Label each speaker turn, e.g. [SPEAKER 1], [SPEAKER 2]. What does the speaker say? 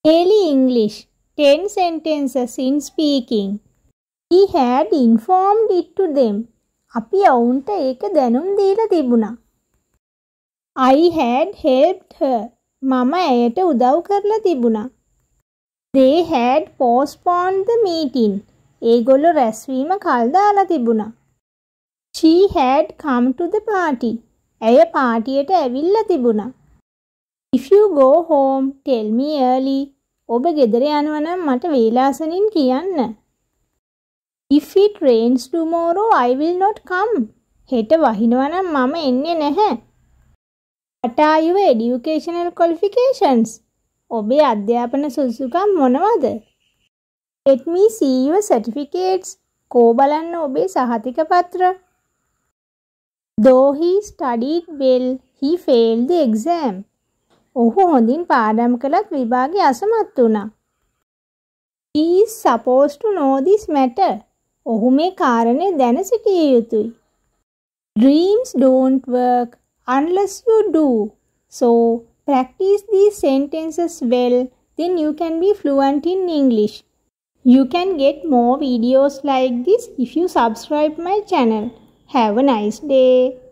[SPEAKER 1] Daily English 10 sentences in speaking. He had informed it to them. අපි ඔවුන්ට ඒක දැනුම් දීලා තිබුණා. I had helped her. මම ඇයට උදව් කරලා තිබුණා. They had postponed the meeting. ඒගොල්ලෝ රැස්වීම කල් දාලා තිබුණා. She had come to the party. ඇය පාටියට ඇවිල්ලා තිබුණා. If you go home, tell me early. ඔබ ගෙදර යනවා නම් මට වේලාසනින් කියන්න. If it rains tomorrow, I will not come. හෙට වහිනවා නම් මම එන්නේ නැහැ. What are your educational qualifications? ඔබේ අධ්‍යාපන සුසුකම් මොනවද? Let me see your certificates. කෝ බලන්න ඔබේ සහතික පත්‍ර. Though he studied well, he failed the exam. ඔහු හොඳින් පාඩම් කළත් විභාගේ අසමත් වුණා. He is supposed to know this matter. ඔහු මේ කාරණේ දැන සිටිය යුතුයි. Dreams don't work unless you do. So, practice these sentences well, then you can be fluent in English. You can get more videos like this if you subscribe my channel. Have a nice day.